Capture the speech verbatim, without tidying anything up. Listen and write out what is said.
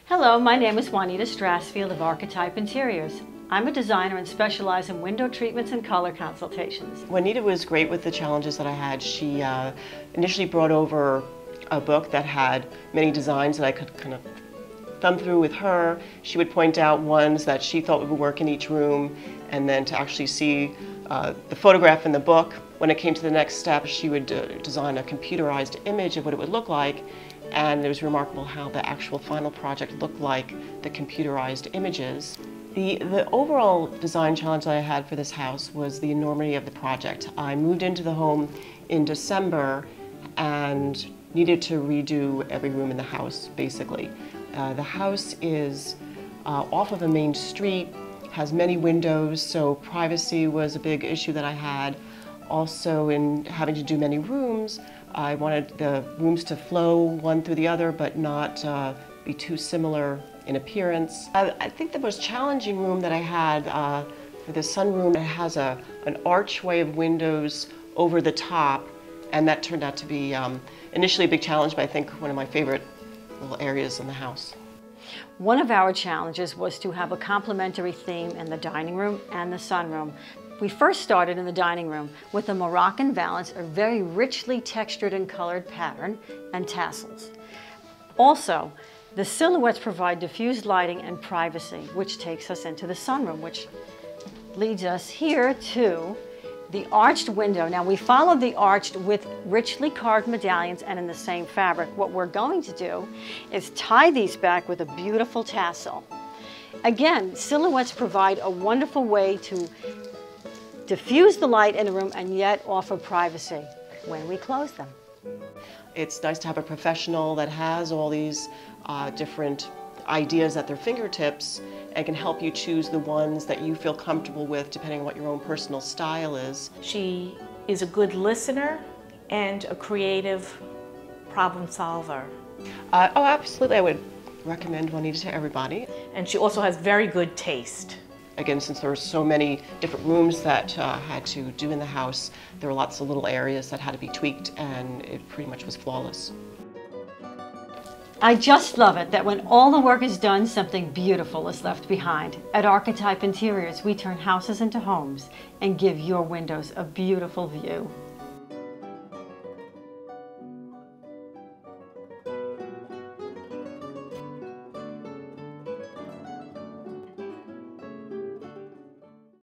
Hello, my name is Juanita Strassfield of Archetype Interiors. I'm a designer and specialize in window treatments and color consultations. Juanita was great with the challenges that I had. She uh, initially brought over a book that had many designs that I could kind of thumb through with her. She would point out ones that she thought would work in each room, and then to actually see uh, the photograph in the book. When it came to the next step, she would uh, design a computerized image of what it would look like. And it was remarkable how the actual final project looked like the computerized images. The, the overall design challenge that I had for this house was the enormity of the project. I moved into the home in December and needed to redo every room in the house, basically. Uh, the house is uh, off of a main street, has many windows, so privacy was a big issue that I had. Also, in having to do many rooms, I wanted the rooms to flow one through the other, but not uh, be too similar in appearance. I, I think the most challenging room that I had uh, for the sunroom, it has a, an archway of windows over the top, and that turned out to be um, initially a big challenge, but I think one of my favorite little areas in the house. One of our challenges was to have a complementary theme in the dining room and the sunroom. We first started in the dining room with a Moroccan valance, a very richly textured and colored pattern, and tassels. Also, the silhouettes provide diffused lighting and privacy, which takes us into the sunroom, which leads us here to the arched window. Now, we followed the arched with richly carved medallions and in the same fabric. What we're going to do is tie these back with a beautiful tassel. Again, silhouettes provide a wonderful way to diffuse the light in the room and yet offer privacy when we close them. It's nice to have a professional that has all these uh, different ideas at their fingertips and can help you choose the ones that you feel comfortable with depending on what your own personal style is. She is a good listener and a creative problem solver. Uh, oh, absolutely. I would recommend Juanita to everybody. And she also has very good taste. Again, since there were so many different rooms that uh, had to do in the house, there were lots of little areas that had to be tweaked, and it pretty much was flawless. I just love it that when all the work is done, something beautiful is left behind. At Archetype Interiors, we turn houses into homes and give your windows a beautiful view.